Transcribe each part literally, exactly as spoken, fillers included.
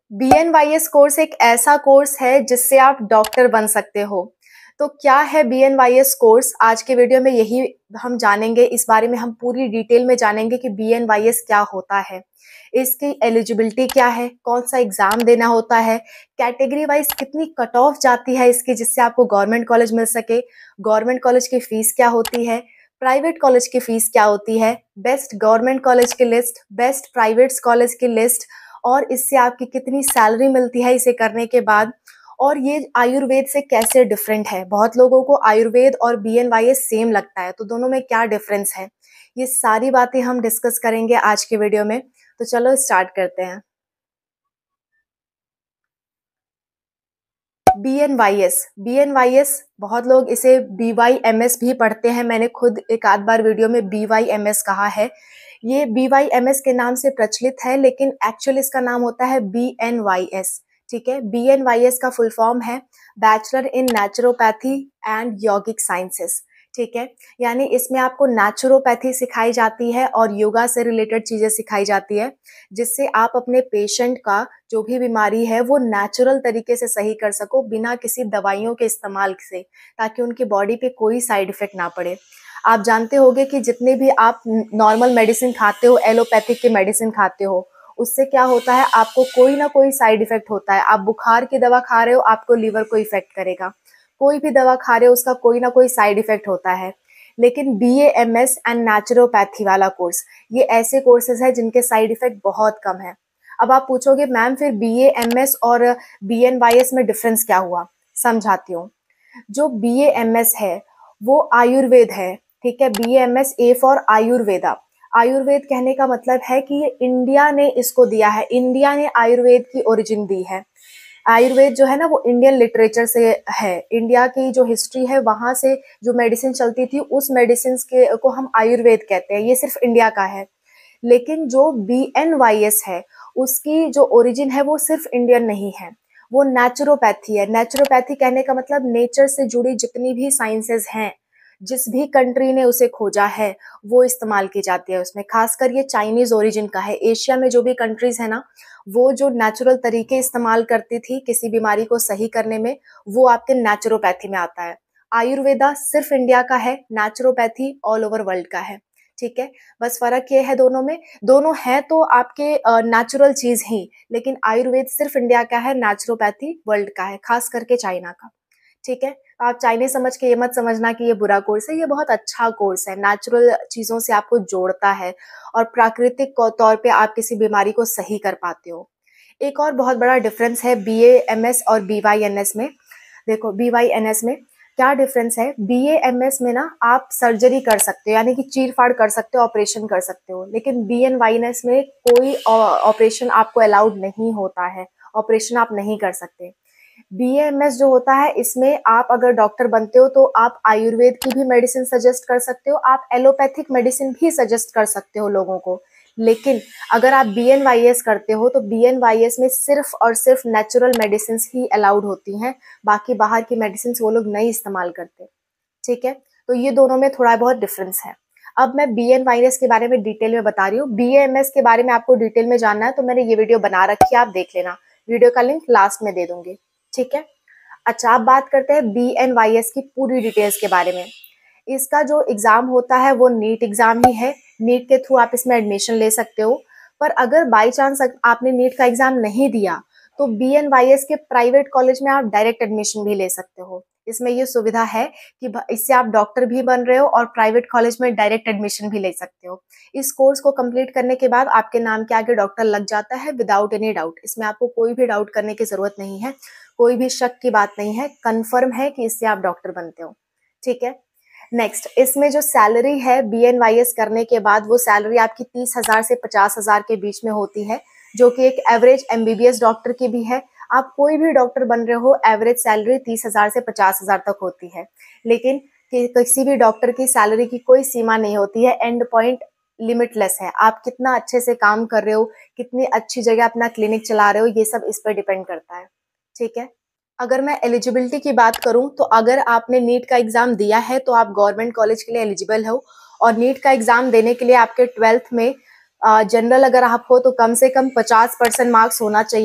B N Y S course एक ऐसा course है जिससे आप डॉक्टर बन सकते हो। तो क्या है B N Y S course? आज के वीडियो में यही हम जानेंगे, इस बारे में हम पूरी डिटेल में जानेंगे कि बी एन वाई एस क्या होता है, इसकी एलिजिबिलिटी क्या है, कौन सा एग्जाम देना होता है, कैटेगरी वाइज कितनी कट ऑफ जाती है इसकी जिससे आपको गवर्नमेंट कॉलेज मिल सके, गवर्नमेंट कॉलेज की फीस क्या होती है, प्राइवेट कॉलेज की फीस क्या होती है, बेस्ट गवर्नमेंट कॉलेज की लिस्ट, बेस्ट प्राइवेट कॉलेज की लिस्ट, और इससे आपकी कितनी सैलरी मिलती है इसे करने के बाद, और ये आयुर्वेद से कैसे डिफरेंट है। बहुत लोगों को आयुर्वेद और B N Y S same लगता है, तो दोनों में क्या डिफरेंस है, ये सारी बातें हम डिस्कस करेंगे आज के वीडियो में। तो चलो स्टार्ट करते हैं। B N Y S B N Y S बहुत लोग इसे बी वाई एम एस भी पढ़ते हैं। मैंने खुद एक आध बार वीडियो में बी वाई एम एस कहा है। ये बी वाई एम एस के नाम से प्रचलित है, लेकिन एक्चुअल इसका नाम होता है बी एन वाई एस। ठीक है, बी एन वाई एस का फुल फॉर्म है bachelor in naturopathy and yogic sciences. ठीक है, यानी इसमें आपको नेचुरोपैथी सिखाई जाती है और योगा से रिलेटेड चीजें सिखाई जाती है, जिससे आप अपने पेशेंट का जो भी बीमारी है वो नेचुरल तरीके से सही कर सको, बिना किसी दवाइयों के इस्तेमाल से, ताकि उनकी बॉडी पे कोई साइड इफेक्ट ना पड़े। आप जानते होंगे कि जितने भी आप नॉर्मल मेडिसिन खाते हो, एलोपैथिक के मेडिसिन खाते हो, उससे क्या होता है, आपको कोई ना कोई साइड इफेक्ट होता है। आप बुखार की दवा खा रहे हो, आपको लीवर को इफेक्ट करेगा। कोई भी दवा खा रहे हो, उसका कोई ना कोई साइड इफेक्ट होता है। लेकिन B A M S and naturopathy वाला कोर्स, ये ऐसे कोर्सेज है जिनके साइड इफेक्ट बहुत कम है। अब आप पूछोगे मैम फिर बी ए एम एस और बी एन वाई एस में डिफरेंस क्या हुआ? समझाती हूँ। जो बी ए एम एस है वो आयुर्वेद है। ठीक है, B A M S A for Ayurveda. Ayurveda कहने का मतलब है कि ये इंडिया ने इसको दिया है, इंडिया ने आयुर्वेद की ओरिजिन दी है। आयुर्वेद जो है ना वो इंडियन लिटरेचर से है, इंडिया की जो हिस्ट्री है वहां से जो मेडिसिन चलती थी उस मेडिसिन के को हम आयुर्वेद कहते हैं, ये सिर्फ इंडिया का है। लेकिन जो बी एन वाई एस है उसकी जो ओरिजिन है वो सिर्फ इंडियन नहीं है, वो नेचुरोपैथी है। नेचुरोपैथी कहने का मतलब नेचर से जुड़ी जितनी भी साइंसेज हैं, जिस भी कंट्री ने उसे खोजा है वो इस्तेमाल की जाती है उसमें। खासकर ये चाइनीज ओरिजिन का है। एशिया में जो भी कंट्रीज है ना, वो जो नेचुरल तरीके इस्तेमाल करती थी किसी बीमारी को सही करने में, वो आपके नेचुरोपैथी में आता है। आयुर्वेदा सिर्फ इंडिया का है, नेचुरोपैथी ऑल ओवर वर्ल्ड का है। ठीक है, बस फर्क ये है दोनों में, दोनों है तो आपके नेचुरल चीज ही, लेकिन आयुर्वेद सिर्फ इंडिया का है, नेचुरोपैथी वर्ल्ड का है, खास करके चाइना का। ठीक है, आप चाइनीज समझ के ये मत समझना कि ये बुरा कोर्स है, ये बहुत अच्छा कोर्स है। नेचुरल चीजों से आपको जोड़ता है और प्राकृतिक तौर पे आप किसी बीमारी को सही कर पाते हो। एक और बहुत बड़ा डिफरेंस है बी ए एम एस और बी वाई एन एस में। देखो बी वाई एन एस में क्या डिफरेंस है, बी ए एम एस में ना आप सर्जरी कर सकते हो, यानी कि चीर फाड़ कर सकते हो, ऑपरेशन कर सकते हो, लेकिन B N Y N S में कोई ऑपरेशन आपको अलाउड नहीं होता है, ऑपरेशन आप नहीं कर सकते। बी ए एम एस जो होता है इसमें आप अगर डॉक्टर बनते हो तो आप आयुर्वेद की भी मेडिसिन सजेस्ट कर सकते हो, आप एलोपैथिक मेडिसिन भी सजेस्ट कर सकते हो लोगों को। लेकिन अगर आप बी एन वाई एस करते हो तो बी एन वाई एस में सिर्फ और सिर्फ नेचुरल मेडिसिन ही अलाउड होती हैं, बाकी बाहर की मेडिसिन वो लोग नहीं इस्तेमाल करते। ठीक है, तो ये दोनों में थोड़ा बहुत डिफरेंस है। अब मैं बी एन वाई एस के बारे में डिटेल में बता रही हूँ। बी ए एम एस के बारे में आपको डिटेल में जानना है तो मैंने ये वीडियो बना रखी है, आप देख लेना, वीडियो का लिंक लास्ट में दे दूंगी। ठीक है, अच्छा अब बात करते हैं बी एन वाई एस की पूरी डिटेल्स के बारे में। इसका जो एग्जाम होता है वो नीट एग्जाम ही है, नीट के थ्रू आप इसमें एडमिशन ले सकते हो। पर अगर बाई चांस आपने नीट का एग्जाम नहीं दिया तो बी एन वाई एस के प्राइवेट कॉलेज में आप डायरेक्ट एडमिशन भी ले सकते हो। इसमें ये सुविधा है कि इससे आप डॉक्टर भी बन रहे हो और प्राइवेट कॉलेज में डायरेक्ट एडमिशन भी ले सकते हो। इस कोर्स को कंप्लीट करने के बाद आपके नाम के आगे डॉक्टर लग जाता है विदाउट एनी डाउट। इसमें आपको कोई भी डाउट करने की जरूरत नहीं है, कोई भी शक की बात नहीं है, कंफर्म है कि इससे आप डॉक्टर बनते हो। ठीक है, नेक्स्ट इसमें जो सैलरी है बी एन वाई एस करने के बाद, वो सैलरी आपकी तीस हजार से पचास हजार के बीच में होती है, जो कि एक average M B B S doctor की भी है। आप कोई भी डॉक्टर बन रहे हो, एवरेज सैलरी तीस हजार से पचास हजार तक होती है। लेकिन कि, किसी भी डॉक्टर की सैलरी की कोई सीमा नहीं होती है, एंड पॉइंट लिमिटलेस है। आप कितना अच्छे से काम कर रहे हो, कितनी अच्छी जगह अपना क्लिनिक चला रहे हो, ये सब इस पर डिपेंड करता है। ठीक है, अगर मैं एलिजिबिलिटी की बात करूं तो अगर आपने नीट का एग्जाम दिया है तो आप गवर्नमेंट कॉलेज के लिए एलिजिबल हो, और नीट का एग्जाम देने के लिए आपके ट्वेल्थ में जनरल अगर आप हो तो कम से कम पचास परसेंट मार्क्स होना चाहिए,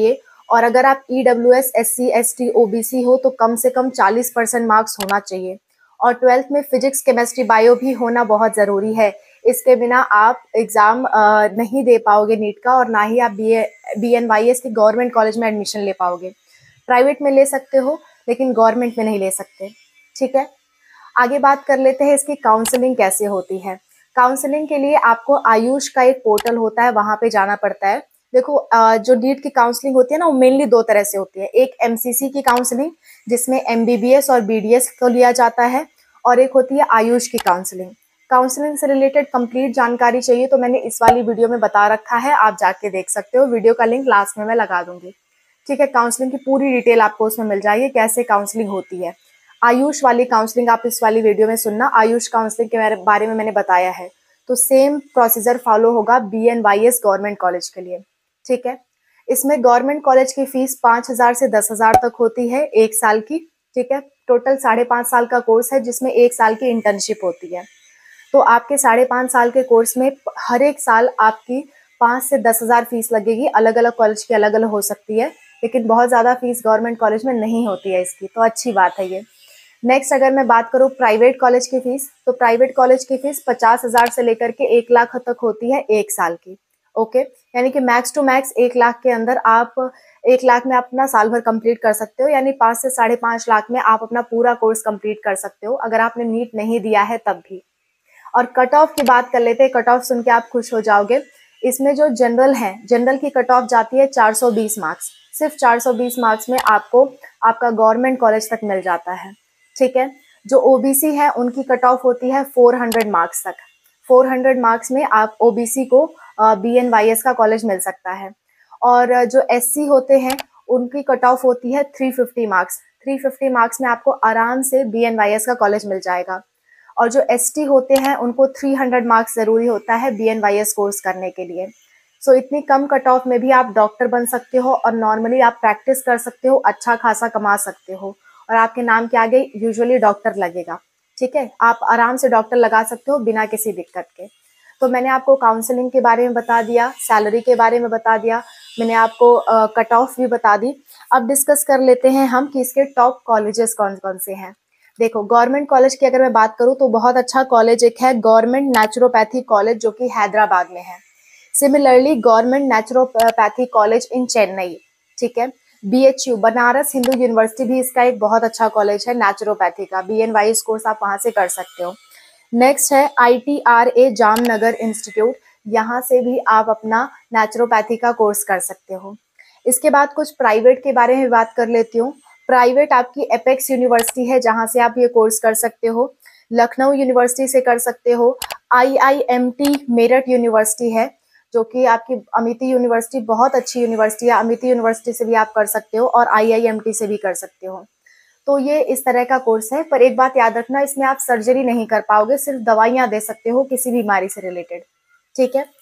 और अगर आप E W S, S C, S T, O B C हो तो कम से कम चालीस परसेंट मार्क्स होना चाहिए। और ट्वेल्थ में फिजिक्स, केमिस्ट्री, बायो भी होना बहुत ज़रूरी है। इसके बिना आप एग्ज़ाम नहीं दे पाओगे नीट का, और ना ही आप B B N Y S के गवर्नमेंट कॉलेज में एडमिशन ले पाओगे। प्राइवेट में ले सकते हो लेकिन गवर्नमेंट में नहीं ले सकते। ठीक है, आगे बात कर लेते हैं इसकी काउंसलिंग कैसे होती है। काउंसलिंग के लिए आपको आयुष का एक पोर्टल होता है, वहाँ पे जाना पड़ता है। देखो अ, जो नीट की काउंसलिंग होती है ना, वो मेनली दो तरह से होती है। एक एम सी सी की काउंसलिंग जिसमें एम बी बी एस और बी डी एस को लिया जाता है, और एक होती है आयुष की काउंसलिंग। काउंसलिंग से रिलेटेड कंप्लीट जानकारी चाहिए तो मैंने इस वाली वीडियो में बता रखा है, आप जाके देख सकते हो। वीडियो का लिंक लास्ट में मैं लगा दूंगी। ठीक है, काउंसलिंग की पूरी डिटेल आपको उसमें मिल जाएगी, कैसे काउंसलिंग होती है। आयुष वाली काउंसलिंग आप इस वाली वीडियो में सुनना, आयुष काउंसलिंग के बारे में मैंने बताया है। तो सेम प्रोसीजर फॉलो होगा B N Y S government college के लिए। ठीक है, इसमें गवर्नमेंट कॉलेज की फीस पाँच हजार से दस हजार तक होती है एक साल की। ठीक है, टोटल साढ़े पाँच साल का कोर्स है जिसमें एक साल की इंटर्नशिप होती है। तो आपके साढ़े पाँच साल के कोर्स में हर एक साल आपकी पाँच से दस हजार फीस लगेगी। अलग अलग कॉलेज की अलग अलग हो सकती है, लेकिन बहुत ज़्यादा फीस गवर्नमेंट कॉलेज में नहीं होती है इसकी, तो अच्छी बात है ये। नेक्स्ट अगर मैं बात करूँ प्राइवेट कॉलेज की फीस, तो प्राइवेट कॉलेज की फीस पचास हजार से लेकर के एक लाख तक होती है एक साल की। ओके, यानी कि मैक्स टू मैक्स एक लाख के अंदर आप एक लाख में अपना साल भर कंप्लीट कर सकते हो, यानी पाँच से साढ़े पाँच लाख में आप अपना पूरा कोर्स कंप्लीट कर सकते हो अगर आपने नीट नहीं दिया है तब भी। और कट ऑफ की बात कर लेते हैं, कट ऑफ सुन के आप खुश हो जाओगे। इसमें जो जनरल है, जनरल की कट ऑफ जाती है चार सौ बीस मार्क्स। सिर्फ चार सौ बीस मार्क्स में आपको आपका गवर्नमेंट कॉलेज तक मिल जाता है। ठीक है, जो ओ बी सी है उनकी कट ऑफ होती है चार सौ मार्क्स तक। चार सौ मार्क्स में आप ओ बी सी को बी एन वाई एस का कॉलेज मिल सकता है। और जो एस सी होते हैं उनकी कट ऑफ होती है तीन सौ पचास मार्क्स। तीन सौ पचास मार्क्स में आपको आराम से बी एन वाई एस का कॉलेज मिल जाएगा। और जो एस टी होते हैं उनको तीन सौ मार्क्स ज़रूरी होता है B N Y S course करने के लिए। सो so, इतनी कम कट ऑफ में भी आप डॉक्टर बन सकते हो और नॉर्मली आप प्रैक्टिस कर सकते हो, अच्छा खासा कमा सकते हो, और आपके नाम के आगे यूजुअली डॉक्टर लगेगा। ठीक है, आप आराम से डॉक्टर लगा सकते हो बिना किसी दिक्कत के। तो मैंने आपको काउंसलिंग के बारे में बता दिया, सैलरी के बारे में बता दिया, मैंने आपको कट ऑफ भी बता दी। अब डिस्कस कर लेते हैं हम कि इसके टॉप कॉलेजेस कौन कौन से हैं। देखो, गवर्नमेंट कॉलेज की अगर मैं बात करूं तो बहुत अच्छा कॉलेज एक है गवर्नमेंट नेचुरोपैथी कॉलेज, जो कि हैदराबाद में है। Similarly government naturopathy college in Chennai. ठीक है, B H U Banaras Hindu university भी इसका एक बहुत अच्छा कॉलेज है नेचुरोपैथी का। B N Y S course आप वहां से कर सकते हो। नेक्स्ट है I T R A Jamnagar institute, यहाँ से भी आप अपना नेचुरोपैथी का कोर्स कर सकते हो। इसके बाद कुछ प्राइवेट के बारे में बात कर लेती हूँ। प्राइवेट आपकी एपेक्स यूनिवर्सिटी है जहाँ से आप ये कोर्स कर सकते हो। लखनऊ यूनिवर्सिटी से कर सकते हो। I I M T Meerut university है जो कि आपकी अमिती यूनिवर्सिटी बहुत अच्छी यूनिवर्सिटी है, अमिती यूनिवर्सिटी से भी आप कर सकते हो और आई आई एम टी से भी कर सकते हो। तो ये इस तरह का कोर्स है, पर एक बात याद रखना, इसमें आप सर्जरी नहीं कर पाओगे, सिर्फ दवाइयाँ दे सकते हो किसी बीमारी से रिलेटेड। ठीक है,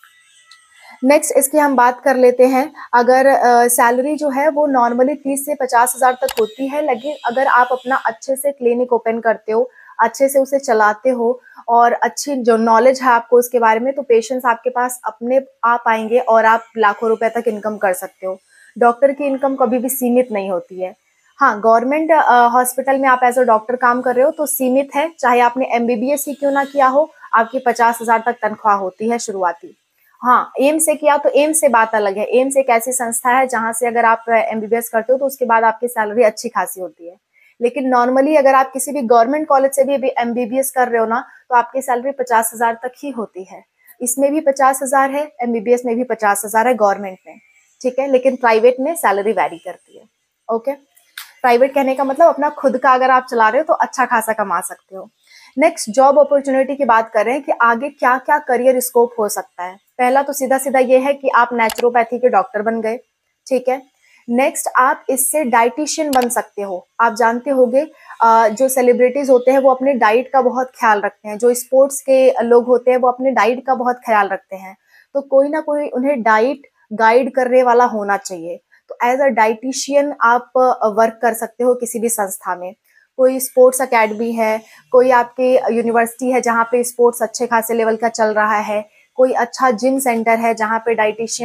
नेक्स्ट इसकी हम बात कर लेते हैं। अगर सैलरी uh, जो है वो नॉर्मली तीस से पचास हजार तक होती है, लेकिन अगर आप अपना अच्छे से क्लिनिक ओपन करते हो, अच्छे से उसे चलाते हो और अच्छी जो नॉलेज है आपको उसके बारे में, तो पेशेंट्स आपके पास अपने आप आएंगे और आप लाखों रुपए तक इनकम कर सकते हो। डॉक्टर की इनकम कभी भी सीमित नहीं होती है। हाँ, गवर्नमेंट हॉस्पिटल में आप एज अ डॉक्टर काम कर रहे हो तो सीमित है, चाहे आपने एम बी बी एस ही क्यों ना किया हो, आपकी पचास हजार तक तनख्वाह होती है शुरुआती। हाँ, एम्स से किया तो एम्स से बात अलग है। एम्स एक ऐसी संस्था है जहां से अगर आप एम बी बी एस करते हो तो उसके बाद आपकी सैलरी अच्छी खासी होती है। लेकिन नॉर्मली अगर आप किसी भी गवर्नमेंट कॉलेज से भी एम बी बी एस कर रहे हो ना, तो आपकी सैलरी पचास हजार तक ही होती है। इसमें भी पचास हजार है, एम बी बी एस में भी पचास हजार है गवर्नमेंट में। ठीक है, लेकिन प्राइवेट में सैलरी वैरी करती है। ओके, प्राइवेट कहने का मतलब अपना खुद का अगर आप चला रहे हो तो अच्छा खासा कमा सकते हो। नेक्स्ट जॉब अपॉर्चुनिटी की बात कर रहे हैं कि आगे क्या क्या करियर स्कोप हो सकता है। पहला तो सीधा सीधा ये है कि आप नेचुरोपैथी के डॉक्टर बन गए। ठीक है, नेक्स्ट आप इससे डाइटिशियन बन सकते हो। आप जानते होंगे जो सेलिब्रिटीज होते हैं वो अपने डाइट का बहुत ख्याल रखते हैं, जो स्पोर्ट्स के लोग होते हैं वो अपने डाइट का बहुत ख्याल रखते हैं, तो कोई ना कोई उन्हें डाइट गाइड करने वाला होना चाहिए। तो एज अ डाइटिशियन आप वर्क कर सकते हो किसी भी संस्था में। कोई स्पोर्ट्स अकेडमी है, कोई आपके यूनिवर्सिटी है जहाँ पे स्पोर्ट्स अच्छे खासे लेवल का चल रहा है, कोई अच्छा जिम सेंटर है जहाँ पे डाइटिशियन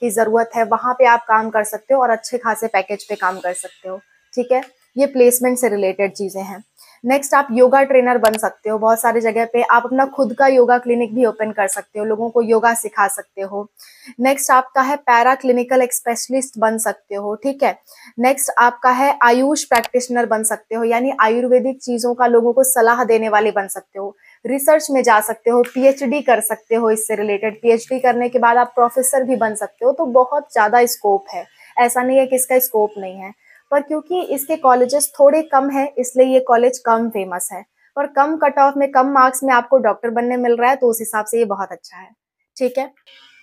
की ज़रूरत है, वहाँ पे आप काम कर सकते हो और अच्छे खासे पैकेज पे काम कर सकते हो। ठीक है, ये प्लेसमेंट से रिलेटेड चीज़ें हैं। नेक्स्ट, आप योगा ट्रेनर बन सकते हो। बहुत सारी जगह पे आप अपना खुद का योगा क्लिनिक भी ओपन कर सकते हो, लोगों को योगा सिखा सकते हो। नेक्स्ट आपका है पैरा क्लिनिकल स्पेशलिस्ट बन सकते हो। ठीक है, नेक्स्ट आपका है आयुष प्रैक्टिशनर बन सकते हो, यानी आयुर्वेदिक चीज़ों का लोगों को सलाह देने वाले बन सकते हो। रिसर्च में जा सकते हो, पीएचडी कर सकते हो इससे रिलेटेड। पीएचडी करने के बाद आप प्रोफेसर भी बन सकते हो। तो बहुत ज़्यादा स्कोप है, ऐसा नहीं है कि इसका स्कोप नहीं है, पर क्योंकि इसके कॉलेजेस थोड़े कम हैं इसलिए ये कॉलेज कम फेमस है। पर कम कट ऑफ में, कम मार्क्स में आपको डॉक्टर बनने मिल रहा है, तो उस हिसाब से ये बहुत अच्छा है। ठीक है,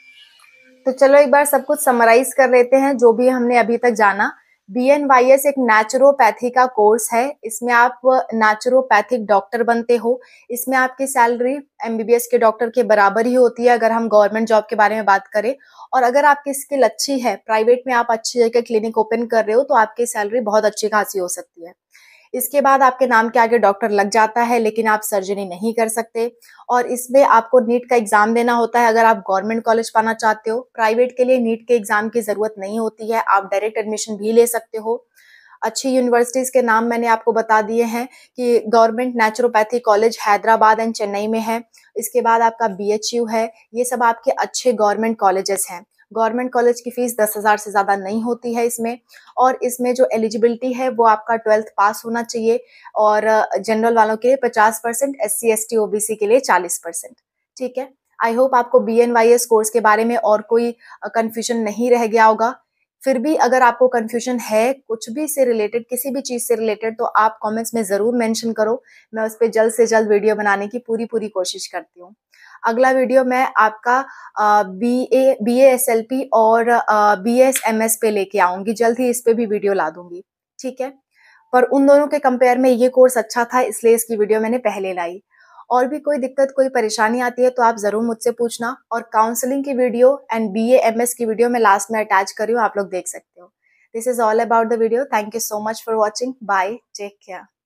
तो चलो एक बार सब कुछ समराइज कर लेते हैं जो भी हमने अभी तक जाना। बी एन वाई एस एक नेचुरोपैथी का कोर्स है। इसमें आप नेचुरोपैथिक डॉक्टर बनते हो। इसमें आपकी salary M B B S के डॉक्टर के बराबर ही होती है अगर हम गवर्नमेंट जॉब के बारे में बात करें। और अगर आपकी स्किल अच्छी है, प्राइवेट में आप अच्छी जगह क्लिनिक ओपन कर रहे हो, तो आपकी सैलरी बहुत अच्छी खासी हो सकती है। इसके बाद आपके नाम के आगे डॉक्टर लग जाता है, लेकिन आप सर्जरी नहीं कर सकते। और इसमें आपको नीट का एग्जाम देना होता है अगर आप गवर्नमेंट कॉलेज पाना चाहते हो। प्राइवेट के लिए नीट के एग्जाम की जरूरत नहीं होती है, आप डायरेक्ट एडमिशन भी ले सकते हो। अच्छी यूनिवर्सिटीज के नाम मैंने आपको बता दिए हैं कि government naturopathy college Hyderabad and Chennai में है। इसके बाद आपका बी एच यू है। ये सब आपके अच्छे गवर्नमेंट कॉलेजेस हैं। गवर्नमेंट कॉलेज की फीस दस हजार से ज्यादा नहीं होती है इसमें। और इसमें जो एलिजिबिलिटी है वो आपका ट्वेल्थ पास होना चाहिए। और जनरल वालों के लिए पचास percent, S C S T O B C के लिए चालीस परसेंट। ठीक है, आई होप आपको B N Y S course के बारे में और कोई कंफ्यूजन नहीं रह गया होगा। फिर भी अगर आपको कंफ्यूजन है कुछ भी से रिलेटेड, किसी भी चीज से रिलेटेड, तो आप कमेंट्स में जरूर मेंशन करो। मैं उस पर जल्द से जल्द वीडियो बनाने की पूरी पूरी कोशिश करती हूँ। अगला वीडियो मैं आपका B A B A S L P और बी एस एम एस पे लेके आऊंगी, जल्द ही इस पे भी वीडियो ला दूंगी। ठीक है, पर उन दोनों के कंपेयर में ये कोर्स अच्छा था इसलिए इसकी वीडियो मैंने पहले लाई। और भी कोई दिक्कत, कोई परेशानी आती है तो आप जरूर मुझसे पूछना। और काउंसलिंग की video and B A M S की वीडियो मैं लास्ट में अटैच कर रही हूँ, आप लोग देख सकते हो। This is all about the video. Thank you so much for watching. Bye, take care.